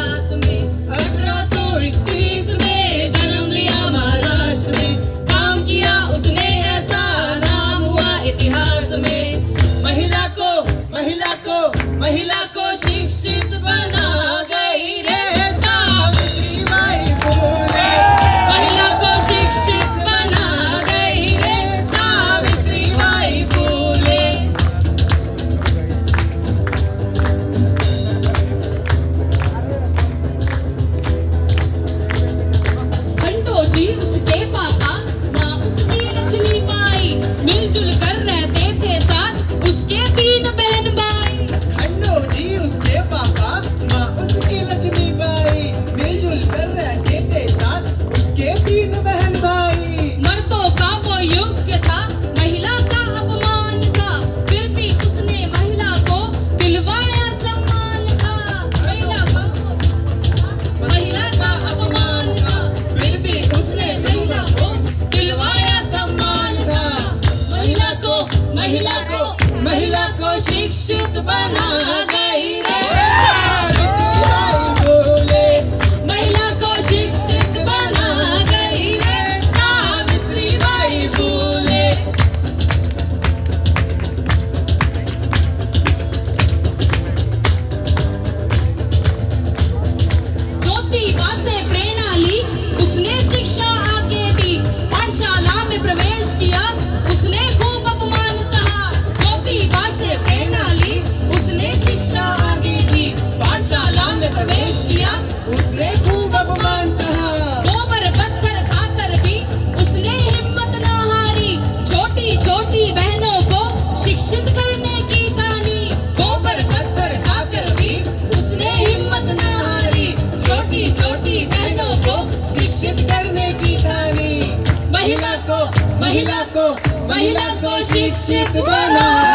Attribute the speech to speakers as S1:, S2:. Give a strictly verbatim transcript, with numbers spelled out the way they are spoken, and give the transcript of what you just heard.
S1: इतिहास में। अठारह सौ इकतीस में जन्म लिया महाराष्ट्र में, काम किया उसने ऐसा नाम हुआ इतिहास में। महिला को महिला को महिला को शिक्षित बना गई रे सावित्रीबाई फुले। महिला को शिक्षित बना गई रे सावित्रीबाई फुले। खंडोजी उसके पापा ना उसकी लक्ष्मीबाई, मिलजुल कर रहते थे साथ उसके तीन बहन भाई।
S2: खंडोजी उसके पापा माँ उसकी लक्ष्मीबाई, मिलजुल कर रहते थे साथ उसके तीन बहन भाई।
S1: मर्दों का वो युग था, महिला का अपमान था, फिर भी उसने महिला को दिलवाया सम्मान था। महिला का महिला का अपमान था,
S2: फिर भी उसने
S1: महिला को दिलवाया सम्मान था। महिला को महिला को महिला को शिक्षित बना गई रे
S2: सावित्रीबाई फुले।
S1: महिला को शिक्षित बना गई रे सावित्रीबाई फुले। ज्योतिबा से प्रेरणा ली, उसने शिक्षा आगे दी, पाठशाला में प्रवेश किया, उसने खूब अपमान सहा। ज्योतिबा से प्रेरणा ली, उसने शिक्षा आगे दी, पाठशाला में प्रवेश किया,
S2: उसने खूब अपमान सहा।
S1: गोबर पत्थर खाकर भी उसने हिम्मत न हारी, छोटी छोटी बहनों को शिक्षित करने की ठानी। गोबर पत्थर खाकर भी उसने हिम्मत न हारी, छोटी छोटी बहनों को शिक्षित करने की ठानी। महिला को महिला को महिला को शिक्षित बना